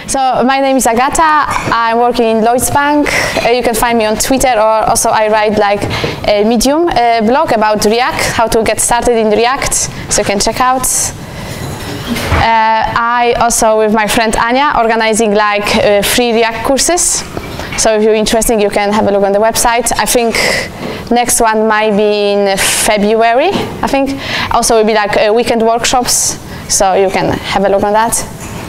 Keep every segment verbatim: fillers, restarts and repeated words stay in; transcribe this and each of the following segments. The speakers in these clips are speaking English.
So my name is Agata. I'm working in Lloyds Bank. Uh, you can find me on Twitter, or also I write like a Medium uh, blog about React, how to get started in React, so you can check out. Uh, I also, with my friend Anya, organizing like uh, free React courses. So if you're interested, you can have a look on the website. I think next one might be in February, I think. Also will be like uh, weekend workshops, so you can have a look on that.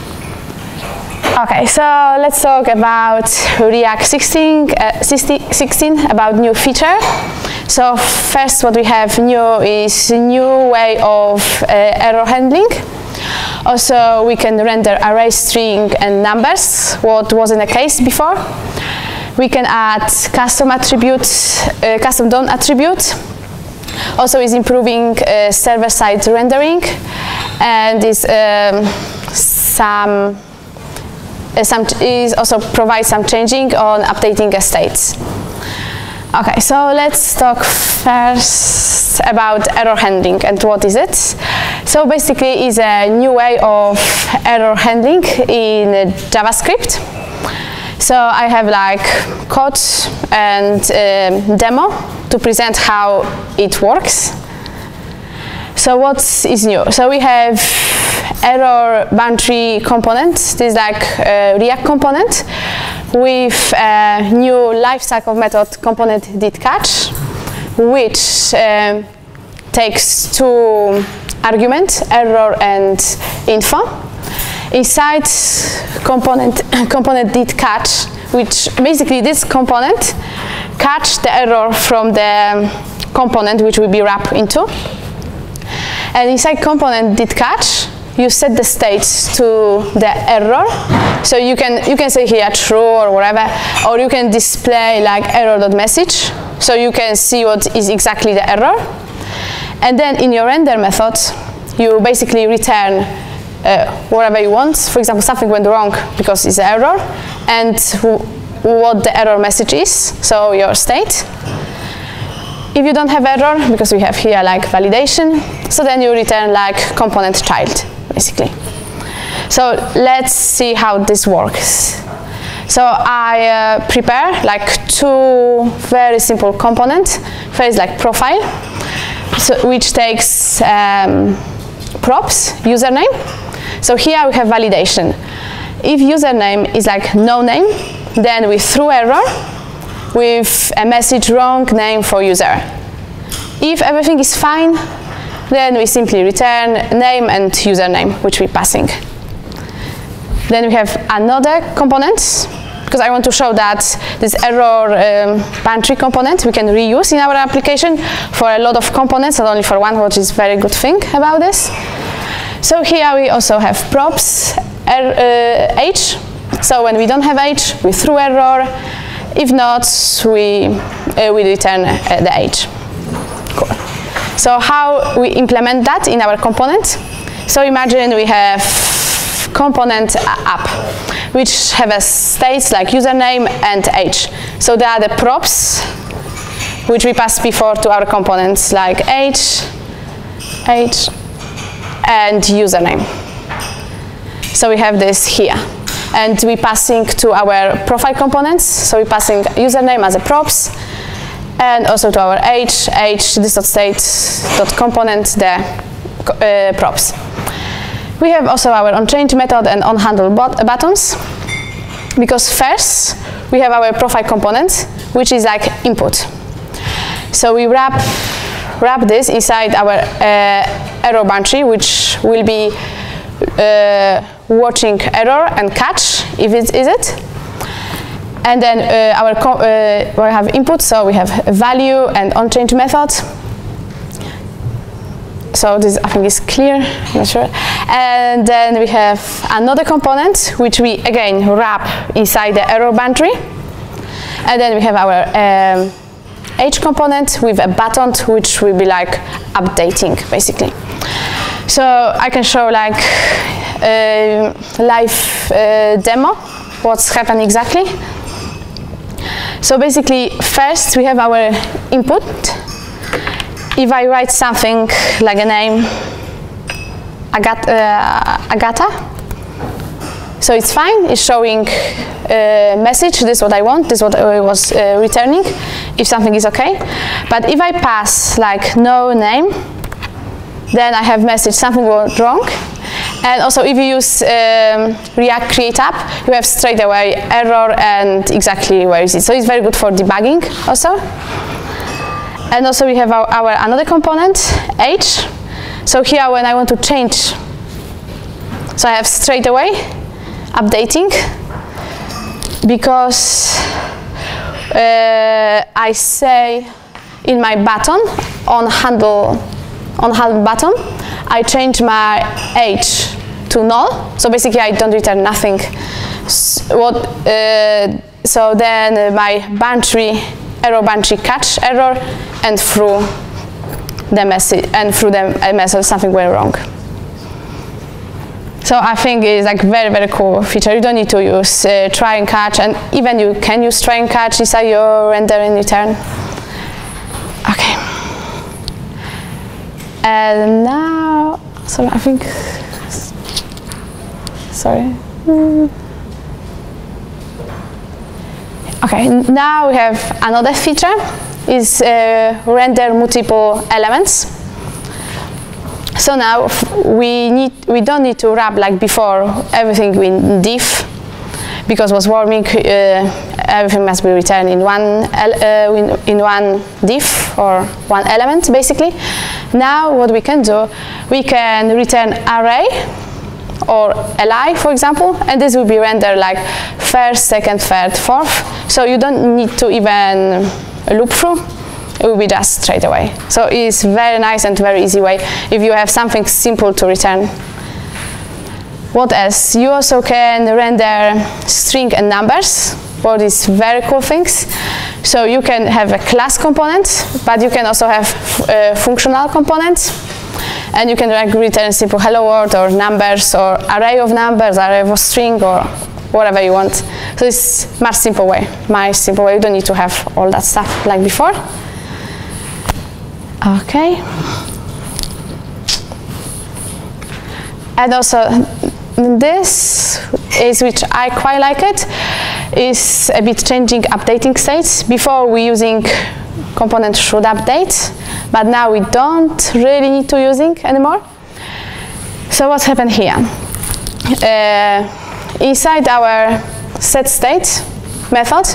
Okay, so let's talk about React sixteen, uh, sixteen, about new feature. So first what we have new is a new way of uh, error handling. Also we can render array string and numbers, what wasn't the case before. We can add custom attributes, uh, custom D O M attribute. Also is improving uh, server-side rendering, and is um, some uh, some is also provides some changing on updating states. Okay, so let's talk first about error handling and what is it. So basically, it's a new way of error handling in JavaScript. So I have like code and um, demo to present how it works. So what is new? So we have error boundary component. This is like a React component with a new lifecycle method component did catch, which um, takes two arguments, error and info. Inside component component did catch, which basically this component catch the error from the component which will be wrapped into. And inside component did catch, you set the states to the error. So you can you can say here true or whatever, or you can display like error.message, so you can see what is exactly the error. And then in your render method, you basically return Uh, whatever you want. For example, something went wrong because it's an error, and what the error message is, so your state. If you don't have error, because we have here like validation, so then you return like component child, basically. So let's see how this works. So I uh, prepare like two very simple components. First, like profile, so which takes um, props, username. So here we have validation. If username is like no name, then we throw error with a message wrong name for user. If everything is fine, then we simply return name and username, which we're passing. Then we have another component, because I want to show that this error um, boundary component we can reuse in our application for a lot of components, not only for one, which is a very good thing about this. So here we also have props, er, uh, age. So when we don't have age, we throw error. If not, we, uh, we return uh, the age. Cool. So how we implement that in our component? So imagine we have component app, which have a states like username and age. So they are the props, which we passed before to our components, like age, age, and username. So we have this here. And we passing to our profile components. So we passing username as a props, and also to our age, age, this.state.component, the uh, props. We have also our onChange method and onHandle buttons, because first we have our profile component, which is like input. So we wrap wrap this inside our uh, error boundary, which will be uh, watching error and catch if it is it. And then uh, our uh, we have input, so we have value and onChange method. So this I think is clear, I'm not sure. And then we have another component which we again wrap inside the error boundary. And then we have our um, age component with a button which will be like updating basically. So I can show like a live uh, demo what's happened exactly. So basically first we have our input. If I write something like a name Agata, uh, Agata, So it's fine, it's showing a message, this is what I want, this is what I was uh, returning, if something is okay. But if I pass like no name, then I have message something went wrong. And also if you use um, React Create App, you have straight away error and exactly where is it. So it's very good for debugging also. And also we have our, our another component, age. So here when I want to change, so I have straight away updating, because uh, I say in my button on handle on handle button, I change my age to null. So basically I don't return nothing. So, what, uh, so then uh, my boundary error boundary catch error and through the message and through the message something went wrong. So I think it's like very very cool feature. You don't need to use uh, try and catch, and even you can use try and catch inside your render and return. Okay. And now, so I think, sorry. Okay, now we have another feature, is uh, render multiple elements. So now we need we don't need to wrap like before everything in div, because it was warming. Uh, everything must be returned in one uh, in, in one div or one element basically. Now what we can do, we can return array or li, for example, and this will be rendered like first, second, third, fourth. So you don't need to even loop through. It will be just straight away. So it's very nice and very easy way if you have something simple to return. What else? You also can render string and numbers. What is very cool things. So you can have a class component, but you can also have uh, functional components. And you can like return simple hello world or numbers or array of numbers, array of string or whatever you want. So it's much simple way, my simple way. You don't need to have all that stuff like before. Okay. And also this is, which I quite like it, is a bit changing updating states. Before we using component should update, but now we don't really need to using anymore. So what's happened here? Uh, inside our set state method,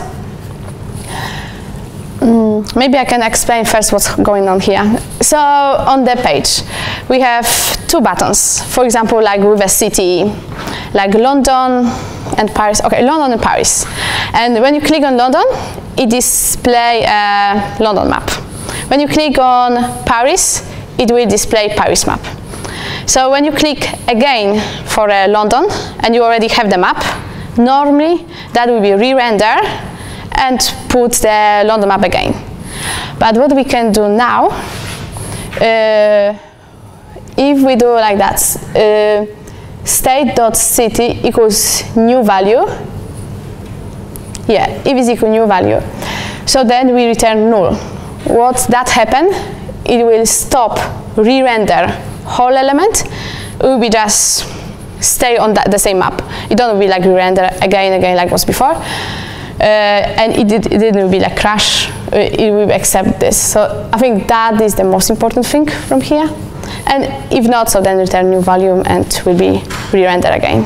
um, maybe I can explain first what's going on here. So on the page, we have two buttons. For example, like with a city, like London and Paris. Okay, London and Paris. And when you click on London, it displays a London map. When you click on Paris, it will display Paris map. So when you click again for uh, London, and you already have the map, normally that will be re-render and put the London map again. But what we can do now, uh, if we do like that, uh, state.city equals new value. Yeah, if is equal new value. So then we return null. What that happen? It will stop re-render whole element. It will be just stay on that, the same map. It don't be like re-render again again like was before. Uh, and it, did, it didn't be like crash. It will accept this. So I think that is the most important thing from here. And if not, so then return new value and will be re-render again.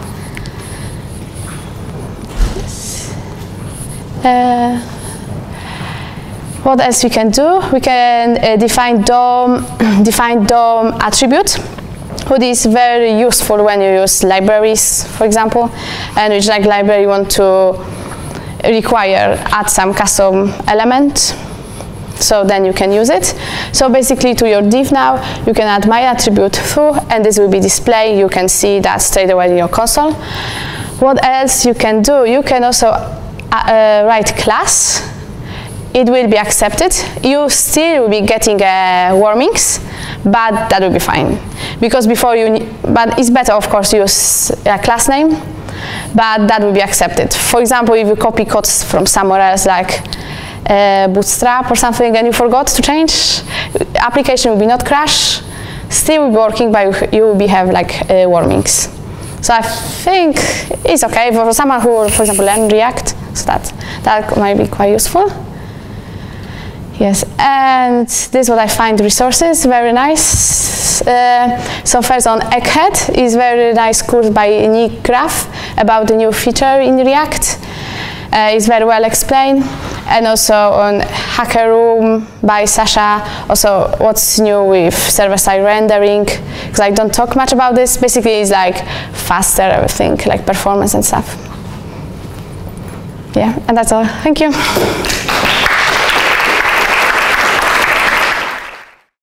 Uh, what else we can do? We can uh, define D O M, define D O M attribute, which is very useful when you use libraries, for example, and which like library you want to require add some custom element. So then you can use it. So basically to your div now, you can add my attribute through, and this will be displayed. You can see that straight away in your console. What else you can do? You can also uh, write class. It will be accepted. You still will be getting uh, warnings, but that will be fine. Because before you, but it's better of course to use a class name, but that will be accepted. For example, if you copy codes from somewhere else, like Uh, Bootstrap or something, and you forgot to change, application will be not crash, still will be working, but you will be have like uh, warnings. So I think it's okay for someone who, for example, learn React. So that that might be quite useful. Yes, and this is what I find resources, very nice. Uh, so first on Egghead is very nice course by Nick Graff about the new feature in React. Uh, it's very well explained. And also on Hacker Room by Sasha, also what's new with server-side rendering, because I don't talk much about this. Basically it's like faster everything, like performance and stuff. Yeah, and that's all. Thank you.